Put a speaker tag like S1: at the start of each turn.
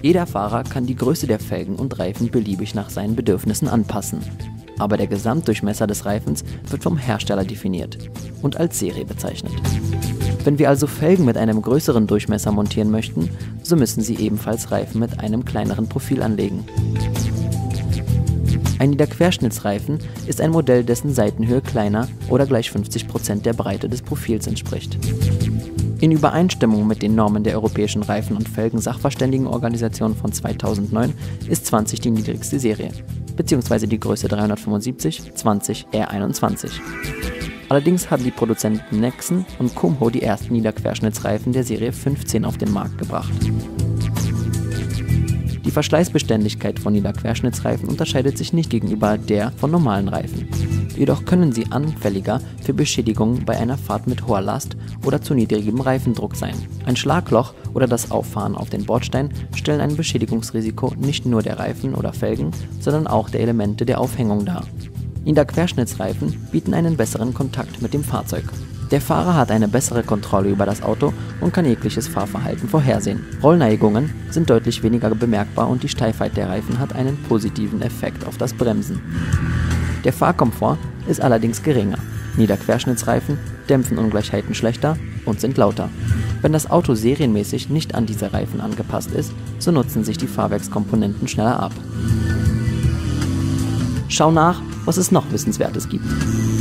S1: Jeder Fahrer kann die Größe der Felgen und Reifen beliebig nach seinen Bedürfnissen anpassen. Aber der Gesamtdurchmesser des Reifens wird vom Hersteller definiert und als Serie bezeichnet. Wenn wir also Felgen mit einem größeren Durchmesser montieren möchten, so müssen Sie ebenfalls Reifen mit einem kleineren Profil anlegen. Ein Niederquerschnittsreifen ist ein Modell, dessen Seitenhöhe kleiner oder gleich 50% der Breite des Profils entspricht. In Übereinstimmung mit den Normen der Europäischen Reifen- und Felgen-Sachverständigenorganisation von 2009 ist 20 die niedrigste Serie, bzw. die Größe 375 20 R21. Allerdings haben die Produzenten Nexen und Kumho die ersten Niederquerschnittsreifen der Serie 15 auf den Markt gebracht. Die Verschleißbeständigkeit von Niederquerschnittsreifen unterscheidet sich nicht gegenüber der von normalen Reifen. Jedoch können sie anfälliger für Beschädigungen bei einer Fahrt mit hoher Last oder zu niedrigem Reifendruck sein. Ein Schlagloch oder das Auffahren auf den Bordstein stellen ein Beschädigungsrisiko nicht nur der Reifen oder Felgen, sondern auch der Elemente der Aufhängung dar. Niederquerschnittsreifen bieten einen besseren Kontakt mit dem Fahrzeug. Der Fahrer hat eine bessere Kontrolle über das Auto und kann jegliches Fahrverhalten vorhersehen. Rollneigungen sind deutlich weniger bemerkbar und die Steifheit der Reifen hat einen positiven Effekt auf das Bremsen. Der Fahrkomfort ist allerdings geringer. Niederquerschnittsreifen dämpfen Ungleichheiten schlechter und sind lauter. Wenn das Auto serienmäßig nicht an diese Reifen angepasst ist, so nutzen sich die Fahrwerkskomponenten schneller ab. Schau nach, was es noch Wissenswertes gibt.